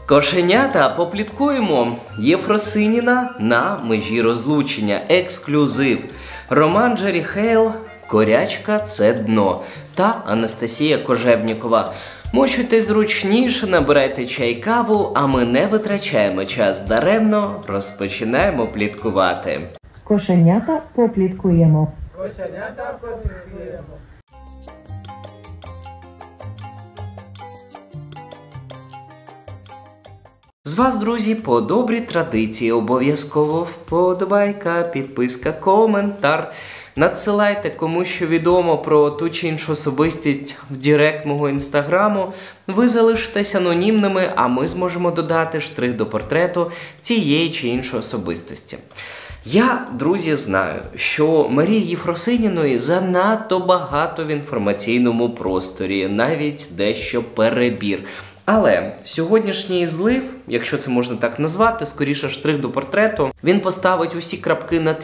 Кошенята, попліткуємо. Єфросиніна на межі розлучення. Ексклюзив. Роман Джері Хейл «Корячка – це дно» та Анастасія Кожевнікова. Мочуйте зручніше, набирайте чай-каву, а ми не витрачаємо час даремно, розпочинаємо пліткувати. Кошенята, попліткуємо. Кошенята, попліткуємо. З вас, друзі, по добрій традиції обов'язково вподобайка, підписка, коментар. Надсилайте кому що відомо про ту чи іншу особистість в директ мого інстаграму. Ви залишитесь анонімними, а ми зможемо додати штрих до портрету тієї чи іншої особистості. Я, друзі, знаю, що Марії Єфросиніної занадто багато в інформаційному просторі, навіть дещо перебір. Але сьогоднішній злив, якщо це можна так назвати, скоріше штрих до портрету, він поставить усі крапки над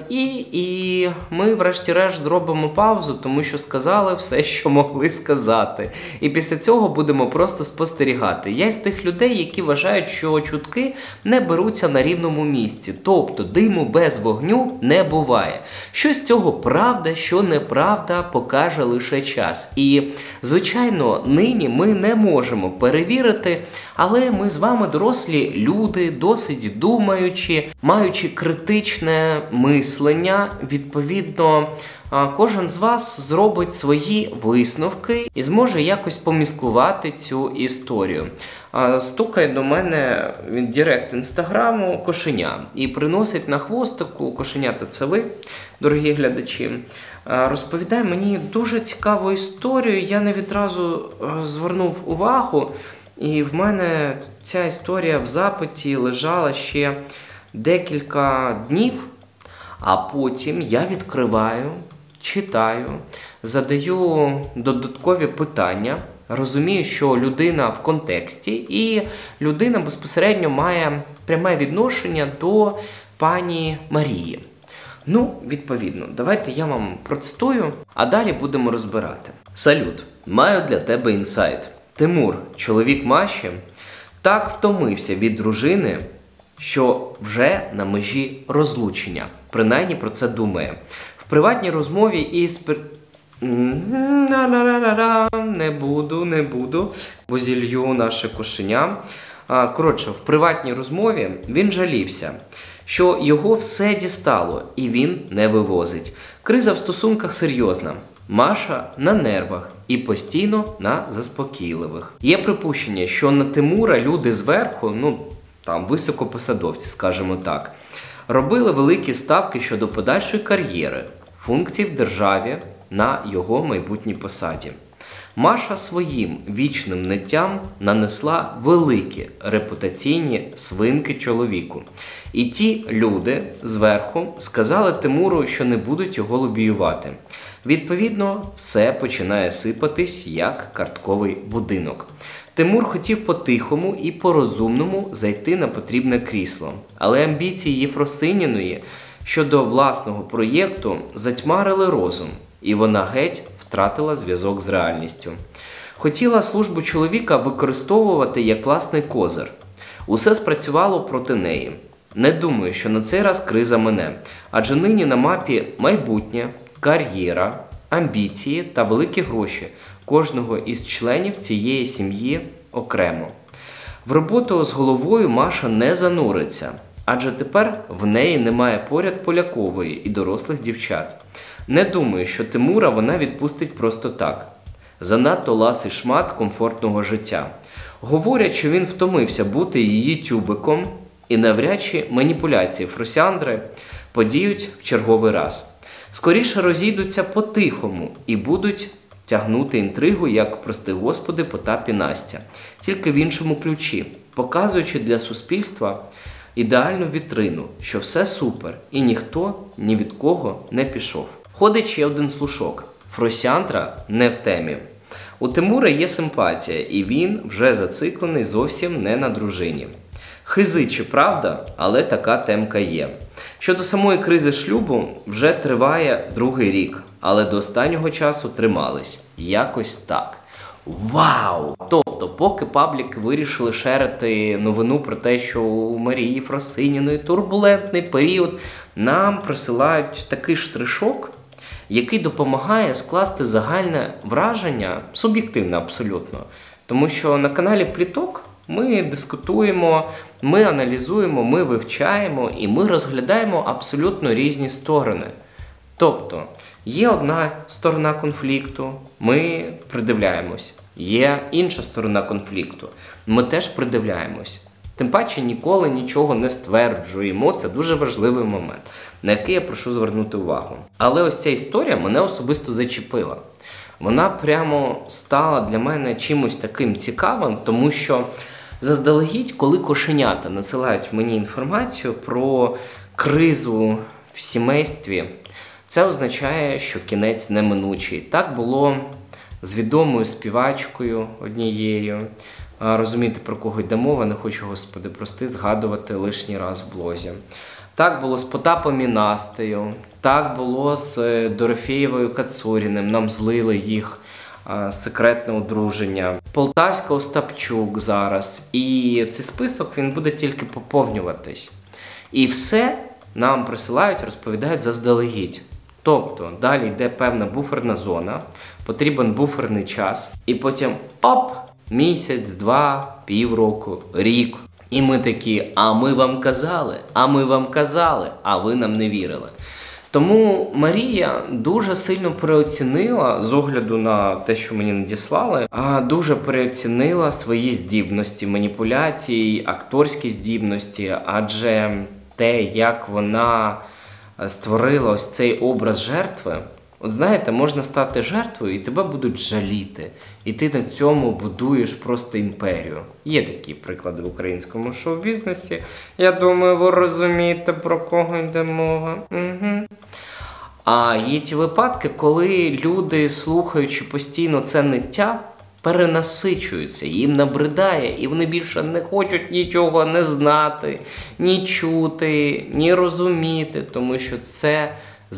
і ми врешті-решт зробимо паузу, тому що сказали все, що могли сказати. І після цього будемо просто спостерігати. Я з тих людей, які вважають, що чутки не беруться на рівному місці. Тобто диму без вогню не буває. Що з цього правда, що неправда, покаже лише час. І, звичайно, нині ми не можемо перевірити, але ми з вами дорослі люди, досить думаючі, маючи критичне мислення, відповідно, кожен з вас зробить свої висновки і зможе якось поміскувати цю історію. Стукає до мене в директ інстаграму кошеня і приносить на хвостику, кошенята це ви, дорогі глядачі, розповідає мені дуже цікаву історію, я не відразу звернув увагу. І в мене ця історія в запиті лежала ще декілька днів, а потім я відкриваю, читаю, задаю додаткові питання, розумію, що людина в контексті і людина безпосередньо має пряме відношення до пані Марії. Ну, відповідно, давайте я вам процитую, а далі будемо розбирати. Салют, маю для тебе інсайт. Тимур, чоловік Маші, так втомився від дружини, що вже на межі розлучення. Принаймні про це думає. В приватній розмові із... Не буду, бо зілью наше кошеня. Коротше, в приватній розмові він жалівся, що його все дістало і він не вивозить. Криза в стосунках серйозна. Маша на нервах і постійно на заспокійливих. Є припущення, що на Тимура люди зверху, високопосадовці, скажімо так, робили великі ставки щодо подальшої кар'єри, функцій в державі на його майбутній посаді. Маша своїм вічним ниттям нанесла великі репутаційні свинки чоловіку. І ті люди зверху сказали Тимуру, що не будуть його лобіювати. Відповідно, все починає сипатись, як картковий будинок. Тимур хотів по-тихому і по-розумному зайти на потрібне крісло. Але амбіції Єфросиніної щодо власного проєкту затьмарили розум, і вона геть втратила зв'язок з реальністю. Хотіла службу чоловіка використовувати як власний козир. Усе спрацювало проти неї. Не думаю, що на цей раз криза мине, адже нині на мапі майбутнє, кар'єра, амбіції та великі гроші кожного із членів цієї сім'ї окремо. В роботу з головою Маша не зануриться, адже тепер в неї немає поряд Полякової і дорослих дівчат. Не думаю, що Тимура вона відпустить просто так. Занадто ласий шмат комфортного життя. Говорять, що він втомився бути її тюбиком, і навряд чи маніпуляції Фросяндри подіють в черговий раз. Скоріше розійдуться по-тихому і будуть тягнути інтригу, як, прости господи, Потап і Настя. Тільки в іншому ключі, показуючи для суспільства ідеальну вітрину, що все супер і ніхто ні від кого не пішов. Ходить ще один слушок. Фросяндра не в темі. У Тимура є симпатія, і він вже зациклений зовсім не на дружині. Хизичі, правда, але така темка є. Щодо самої кризи шлюбу, вже триває другий рік, але до останнього часу тримались. Якось так. Вау! Тобто, поки пабліки вирішили шерити новину про те, що у Марії Фросиніної турбулентний період, нам присилають такий штришок, який допомагає скласти загальне враження, суб'єктивне абсолютно. Тому що на каналі Пліток ми дискутуємо, ми аналізуємо, ми вивчаємо і ми розглядаємо абсолютно різні сторони. Тобто, є одна сторона конфлікту, ми придивляємось. Є інша сторона конфлікту, ми теж придивляємось. Тим паче ніколи нічого не стверджуємо, це дуже важливий момент, на який я прошу звернути увагу. Але ось ця історія мене особисто зачепила. Вона прямо стала для мене чимось таким цікавим, тому що заздалегідь, коли кошенята насилають мені інформацію про кризу в сімействі, це означає, що кінець неминучий. Так було з відомою співачкою однією. Розумієте, про кого йде мова, не хочу, Господи, прости, згадувати лишній раз в блозі. Так було з Потапом і Настею, так було з Дорофєєвою Кацуріним, нам злили їх секретне одруження. Полтавська Остапчук зараз. І цей список, він буде тільки поповнюватись. І все нам присилають, розповідають заздалегідь. Тобто, далі йде певна буферна зона, потрібен буферний час, і потім оп! Місяць, два, півроку, рік. І ми такі, а ми вам казали, а ви нам не вірили. Тому Марія дуже сильно переоцінила, з огляду на те, що мені надіслали, дуже переоцінила свої здібності, маніпуляції, акторські здібності, адже те, як вона створила ось цей образ жертви. От знаєте, можна стати жертвою і тебе будуть жаліти. І ти на цьому будуєш просто імперію. Є такі приклади в українському шоу-бізнесі. Я думаю, ви розумієте, про кого йде мова. Угу. А є ті випадки, коли люди, слухаючи постійно це ниття, перенасичуються, їм набридає, і вони більше не хочуть нічого не знати, ні чути, ні розуміти, тому що це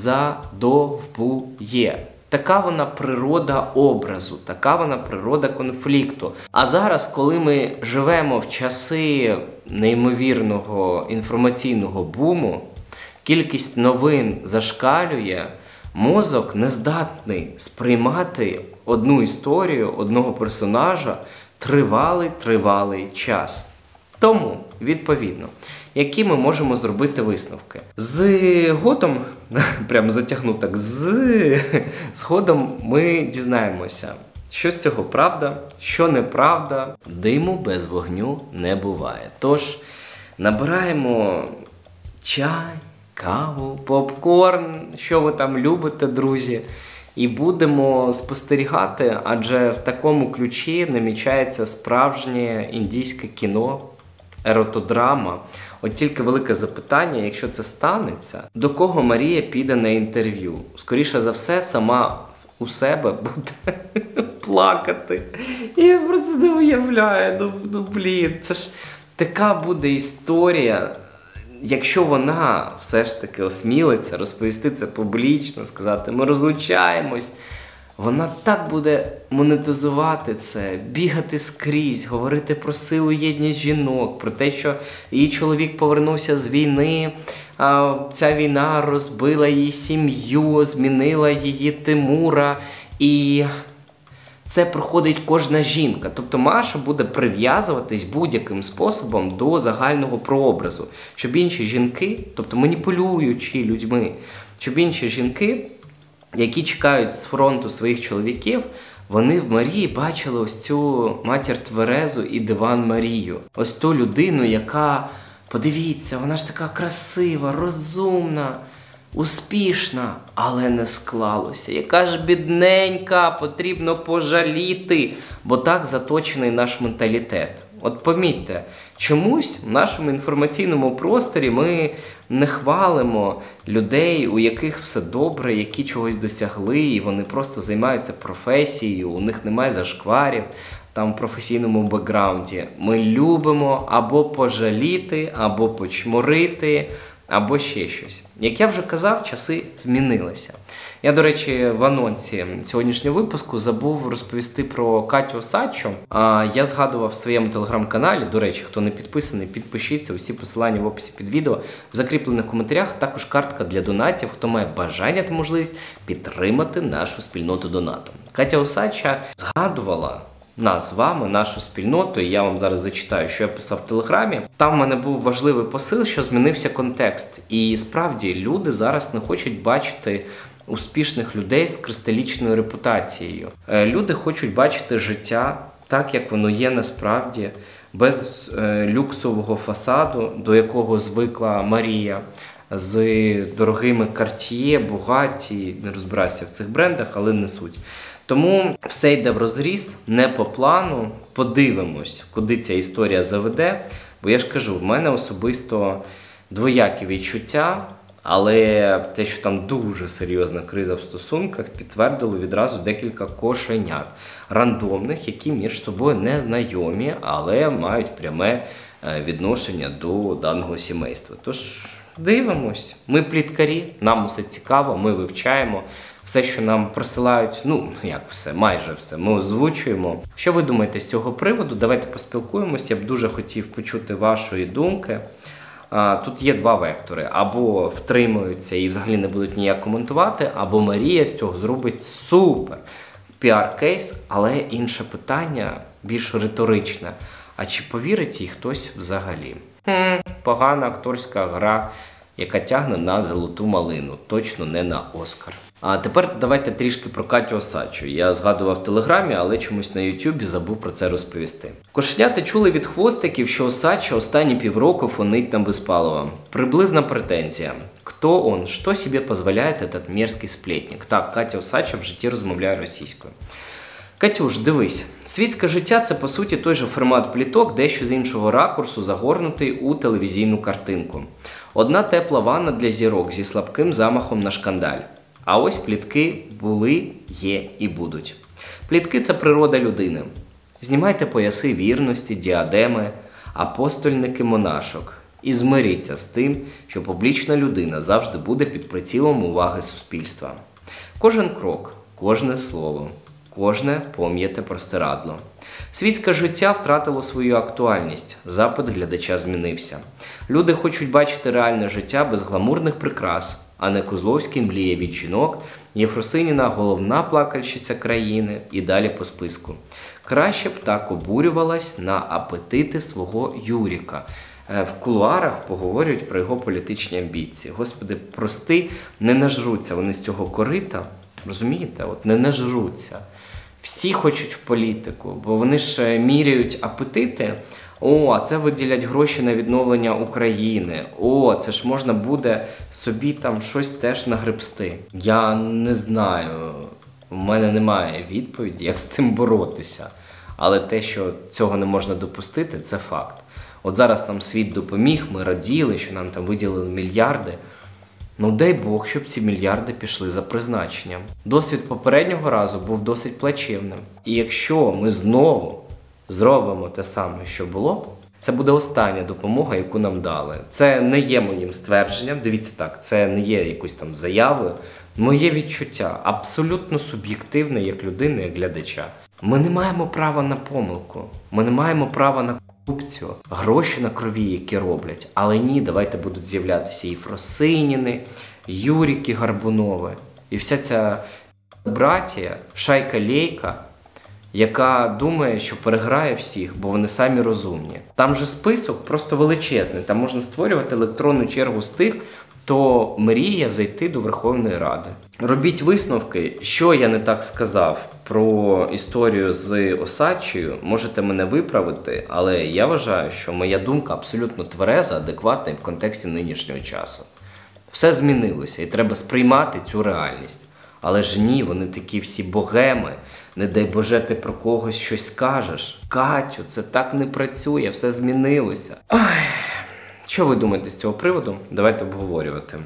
задовбує. Така вона природа образу, така вона природа конфлікту. А зараз, коли ми живемо в часи неймовірного інформаційного буму, кількість новин зашкалює, мозок не здатний сприймати одну історію, одного персонажа тривалий час. Тому, відповідно, які ми можемо зробити висновки? Згодом, прям затягну так, згодом ми дізнаємося, що з цього правда, що неправда. Диму без вогню не буває. Тож, набираємо чай, каву, попкорн, що ви там любите, друзі, і будемо спостерігати, адже в такому ключі намічається справжнє індійське кіно, еротодрама. От тільки велике запитання, якщо це станеться, до кого Марія піде на інтерв'ю? Скоріше за все, сама у себе буде плакати. І я просто не уявляю, блін, це ж така буде історія. Якщо вона все ж таки осмілиться розповісти це публічно, сказати, ми розлучаємось, вона так буде монетизувати це, бігати скрізь, говорити про силу єдність жінок, про те, що її чоловік повернувся з війни, а ця війна розбила її сім'ю, змінила її Тимура, і це проходить кожна жінка. Тобто Маша буде прив'язуватись будь-яким способом до загального прообразу, щоб інші жінки, тобто маніпулюючи людьми, щоб інші жінки, які чекають з фронту своїх чоловіків, вони в Марії бачили ось цю матір Тверезу і диван Марію. Ось ту людину, яка, подивіться, вона ж така красива, розумна, успішна, але не склалося. Яка ж бідненька, потрібно пожаліти, бо так заточений наш менталітет. От помітьте, чомусь в нашому інформаційному просторі ми не хвалимо людей, у яких все добре, які чогось досягли, і вони просто займаються професією, у них немає зашкварів там в професійному бекграунді. Ми любимо або пожаліти, або почморити, або ще щось. Як я вже казав, часи змінилися. Я, до речі, в анонсі сьогоднішнього випуску забув розповісти про Катю Осадчу. Я згадував в своєму телеграм-каналі, до речі, хто не підписаний, підпишіться, усі посилання в описі під відео, в закріплених коментарях, також картка для донатів, хто має бажання та можливість підтримати нашу спільноту донатом. Катя Осадча згадувала нас з вами, нашу спільноту, і я вам зараз зачитаю, що я писав в Телеграмі. Там в мене був важливий посил, що змінився контекст. І справді, люди зараз не хочуть бачити успішних людей з кристалічною репутацією. Люди хочуть бачити життя так, як воно є насправді, без люксового фасаду, до якого звикла Марія, з дорогими Cartier, Bugatti, не розбираюся в цих брендах, але не суть. Тому все йде в розріз, не по плану. Подивимось, куди ця історія заведе. Бо я ж кажу, в мене особисто двоякі відчуття, але те, що там дуже серйозна криза в стосунках, підтвердило відразу декілька кошенят рандомних, які між собою не знайомі, але мають пряме відношення до даного сімейства. Тож дивимось, ми пліткарі, нам усе цікаво, ми вивчаємо. Все, що нам присилають, майже все, ми озвучуємо. Що ви думаєте з цього приводу? Давайте поспілкуємось. Я б дуже хотів почути вашої думки. Тут є два вектори. Або втримуються і взагалі не будуть ніяк коментувати, або Марія з цього зробить супер піар-кейс, але інше питання, більш риторичне. А чи повірить їй хтось взагалі? Погана акторська гра, яка тягне на золоту малину, точно не на Оскар. А тепер давайте трішки про Катю Осадчу. Я згадував в Телеграмі, але чомусь на Ютубі забув про це розповісти. Кошенята чули від хвостиків, що Осадча останні півроку фонить на Безпалова. Приблизна претензія. Кто он? Что себе позволяет этот мерзкий сплетник? Так, Катя Осадча в житті розмовляє російською. Катюш, дивись, світське життя – це, по суті, той же формат пліток, дещо з іншого ракурсу, загорнутий у телевізійну картинку. Одна тепла ванна для зірок зі слабким замахом на шкандаль. А ось плітки були, є і будуть. Плітки – це природа людини. Знімайте пояси вірності, діадеми, апостольники монашок. І змиріться з тим, що публічна людина завжди буде під прицілом уваги суспільства. Кожен крок, кожне слово, кожне пом'яте простирадло. Світське життя втратило свою актуальність, запит глядача змінився. Люди хочуть бачити реальне життя без гламурних прикрас, а не Козловський мліє від жінок, Єфросиніна головна плакальщиця країни і далі по списку. Краще б так обурювалась на апетити свого Юріка. В кулуарах поговорюють про його політичні амбіції. Господи, прости, не нажруться вони з цього корита, розумієте? От не нажруться. Всі хочуть в політику, бо вони ж міряють апетити. А це виділять гроші на відновлення України. Це ж можна буде собі там щось теж нагребсти. Я не знаю, в мене немає відповіді, як з цим боротися. Але те, що цього не можна допустити, це факт. От зараз нам світ допоміг, ми раділи, що нам там виділили мільярди. Дай Бог, щоб ці мільярди пішли за призначенням. Досвід попереднього разу був досить плачевним. І якщо ми знову зробимо те саме, що було, це буде остання допомога, яку нам дали. Це не є моїм ствердженням, дивіться так, це не є якоюсь там заявою. Моє відчуття абсолютно суб'єктивне як людини, як глядача. Ми не маємо права на помилку, ми не маємо права на корупцію, гроші на крові, які роблять. Але ні, давайте будуть з'являтися і Фросиніни, Юріки Горбунови, і вся ця братія, шайка-лейка, яка думає, що переграє всіх, бо вони самі розумні. Там же список просто величезний, там можна створювати електронну чергу з тих, хто мріє зайти до Верховної Ради. Робіть висновки, що я не так сказав про історію з Осадчею, можете мене виправити, але я вважаю, що моя думка абсолютно твереза, адекватна і в контексті нинішнього часу. Все змінилося і треба сприймати цю реальність. Але ж ні, вони такі всі богеми, не дай Боже ти про когось щось скажеш. Катю, це так не працює, все змінилося. Що ви думаєте з цього приводу? Давайте обговорювати.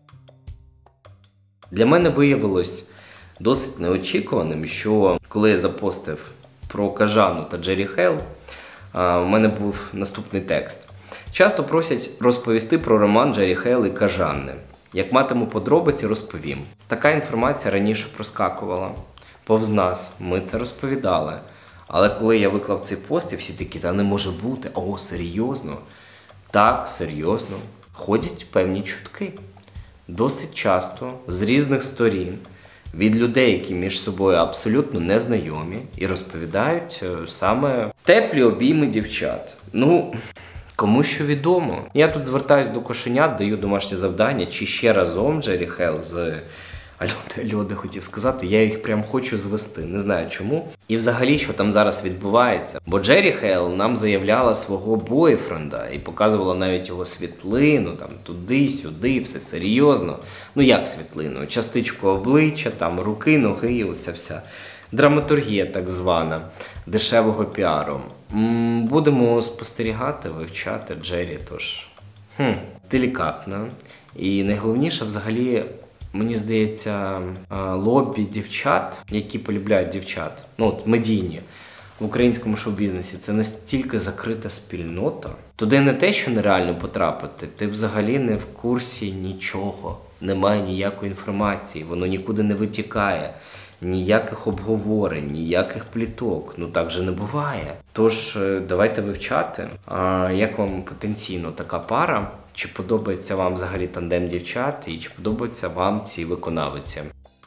Для мене виявилось досить неочікуваним, що коли я запостив про Кажану та Джері Хейл, у мене був наступний текст. Часто просять розповісти про роман Джері Хейл і Кажанни. Як матиму подробиці, розповім. Така інформація раніше проскакувала. Повз нас, ми це розповідали. Але коли я виклав цей пост, і всі такі, та не може бути, о, серйозно? Так, серйозно. Ходять певні чутки. Досить часто, з різних сторін, від людей, які між собою абсолютно незнайомі, і розповідають саме теплі обійми дівчат. Ну, кому що відомо. Я тут звертаюсь до кошенят, даю домашнє завдання, чи ще разом Джері Хейл з Альоди хотів сказати, я їх прям хочу звести, не знаю чому. І взагалі, що там зараз відбувається. Бо Джері Хейл нам заявляла свого бойфренда і показувала навіть його світлину, там туди-сюди, все серйозно. Ну як світлину? Частичку обличчя, там руки, ноги, оця вся драматургія так звана, дешевого піару. Будемо спостерігати, вивчати Джері, тож делікатно. І найголовніше взагалі, мені здається, лобі дівчат, які полюбляють дівчат, ну от медійні, в українському шоу-бізнесі, це настільки закрита спільнота. Туди не те, що нереально потрапити, ти взагалі не в курсі нічого, немає ніякої інформації, воно нікуди не витікає, ніяких обговорень, ніяких пліток, ну так же не буває. Тож давайте вивчати, як вам потенційно така пара, чи подобається вам взагалі тандем дівчат, і чи подобаються вам ці виконавиці.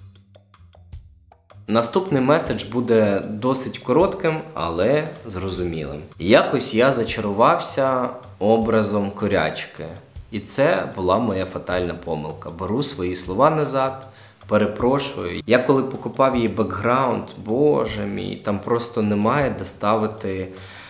Наступний меседж буде досить коротким, але зрозумілим. Якось я зачарувався образом корячки. І це була моя фатальна помилка. Беру свої слова назад, перепрошую. Я коли покупав її бекграунд, боже мій, там просто немає де ставити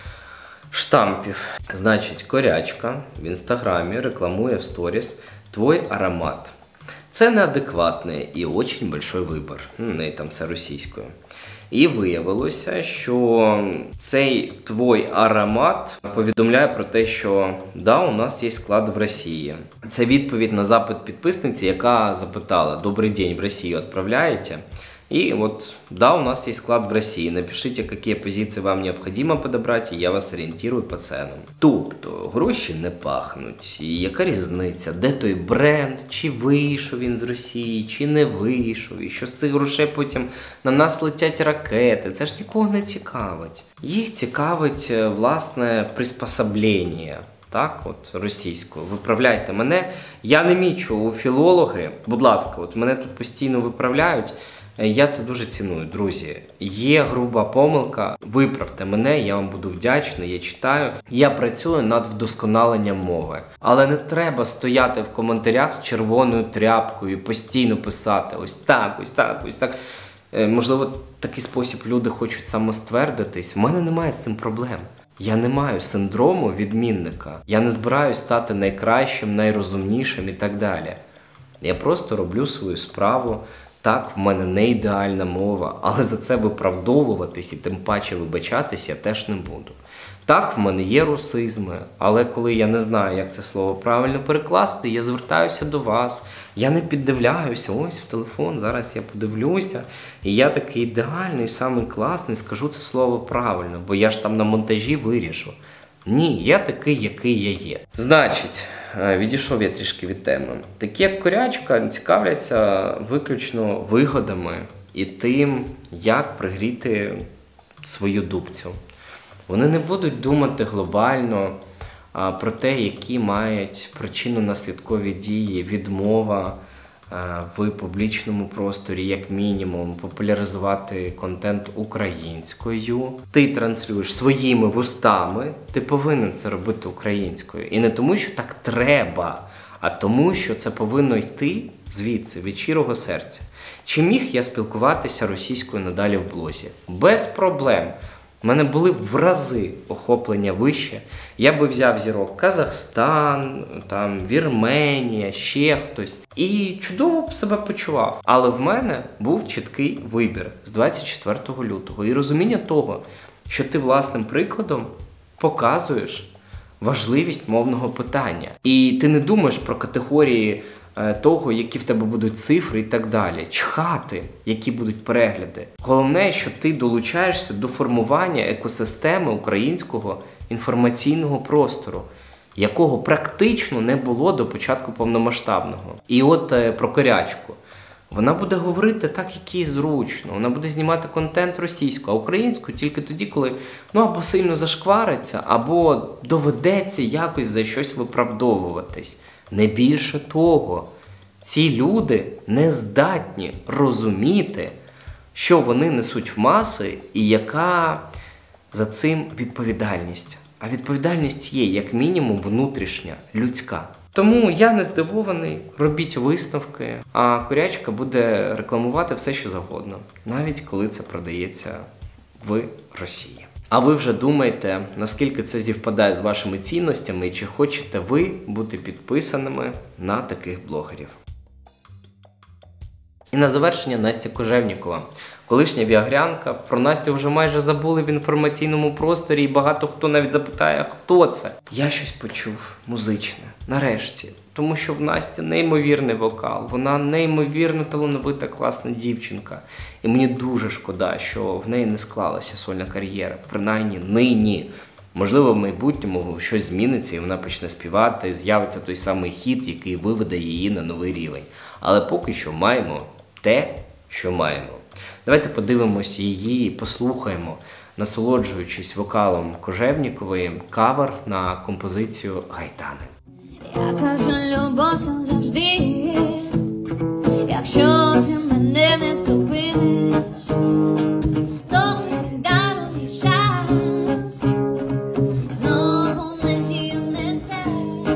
штампів. Значить, корячка в інстаграмі рекламує в сторіс «Твой аромат». Це неадекватний і очень большой вибір. У неї там все російською. І виявилося, що цей «Твой аромат» повідомляє про те, що да, у нас є склад в Росії. Це відповідь на запит підписниці, яка запитала: «Добрий день, в Росію відправляєте?» И вот, да, у нас есть склад в России. Напишите, какие позиции вам необходимо подобрать, и я вас орієнтирую по ценам. Тобто, гроші не пахнуть. І яка різниця? Де той бренд? Чи вийшов він з Росії, чи не вийшов? І що з цих грошей потім на нас летять ракети? Це ж нікого не цікавить. Їх цікавить, власне, приспособлення. Так, от, російською. Виправляйте мене. Я не мічу у філологи. Будь ласка, от мене тут постійно виправляють. Я це дуже ціную, друзі. Є груба помилка, виправте мене, я вам буду вдячний, я читаю. Я працюю над вдосконаленням мови. Але не треба стояти в коментарях з червоною тряпкою і постійно писати ось так, ось так, ось так. Можливо, в такий спосіб люди хочуть самоствердитись. У мене немає з цим проблем. Я не маю синдрому відмінника. Я не збираюсь стати найкращим, найрозумнішим і так далі. Я просто роблю свою справу. Так, в мене не ідеальна мова, але за це виправдовуватись і тим паче вибачатись я теж не буду. Так, в мене є русизми, але коли я не знаю, як це слово правильно перекласти, я звертаюся до вас. Я не піддивляюся, ось в телефон, зараз я подивлюся, і я такий ідеальний, самий класний, скажу це слово правильно, бо я ж там на монтажі вирішу. Ні, я такий, який я є. Значить, відійшов я трішки від теми. Такі, як корячка, цікавляться виключно вигодами і тим, як пригріти свою дубцю. Вони не будуть думати глобально про те, які мають причинно-наслідкові дії, відмова в публічному просторі, як мінімум, популяризувати контент українською. Ти транслюєш своїми вустами, ти повинен це робити українською. І не тому, що так треба, а тому, що це повинно йти звідси, від щирого серця. Чи міг я спілкуватися російською надалі в блозі? Без проблем. У мене були б в рази охоплення вище. Я би взяв зірок Казахстан, там, Вірменія, ще хтось. І чудово б себе почував. Але в мене був чіткий вибір з 24 лютого. І розуміння того, що ти власним прикладом показуєш важливість мовного питання. І ти не думаєш про категорії того, які в тебе будуть цифри і так далі. Чхати, які будуть перегляди. Головне, що ти долучаєшся до формування екосистеми українського інформаційного простору. якого практично не було до початку повномасштабного. І от про Корячку. Вона буде говорити так, як їй зручно. Вона буде знімати контент російською, а українською тільки тоді, коли або сильно зашквариться, або доведеться якось за щось виправдовуватись. Не більше того. Ці люди не здатні розуміти, що вони несуть в маси і яка за цим відповідальність. А відповідальність є, як мінімум, внутрішня, людська. Тому я не здивований, робіть висновки, а Корячка буде рекламувати все, що завгодно, навіть коли це продається в Росії. А ви вже думаєте, наскільки це зівпадає з вашими цінностями і чи хочете ви бути підписаними на таких блогерів. І на завершення Настя Кожевнікова. Колишня віагрянка. Про Настю вже майже забули в інформаційному просторі і багато хто навіть запитає, хто це. Я щось почув музичне, нарешті. Тому що в Насті неймовірний вокал, вона неймовірно талановита, класна дівчинка. І мені дуже шкода, що в неї не склалася сольна кар'єра, принаймні нині. Можливо, в майбутньому щось зміниться і вона почне співати, з'явиться той самий хіт, який виведе її на новий рівень. Але поки що маємо те, що маємо. Давайте подивимось її, послухаємо, насолоджуючись вокалом Кожевнікової, кавер на композицію Гайтани. Яка ж любов це завжди, якщо ти мене не зупиниш, то ти даруєш шанс, знову надію несе,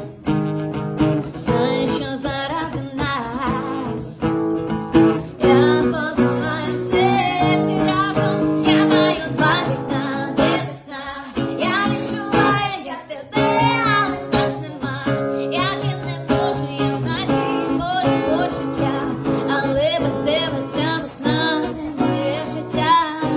знаю, що заради нас, я подолаю все, всі разом, я маю два вікна, де весна, я відчуваю, як тебе, але нас нема, як я не можу, я знайти твої почуття, але без тебе ця весна не моє життя.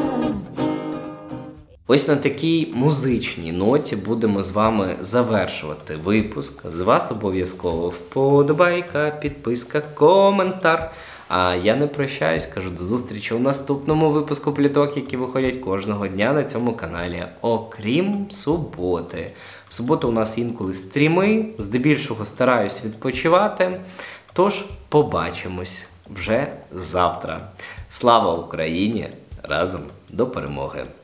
Ось на такій музичній ноті будемо з вами завершувати випуск. З вас обов'язково вподобайка, підписка, коментар. А я не прощаюсь, кажу до зустрічі у наступному випуску пліток, які виходять кожного дня на цьому каналі, окрім суботи. В суботу у нас інколи стріми, здебільшого стараюсь відпочивати, тож побачимось вже завтра. Слава Україні! Разом до перемоги!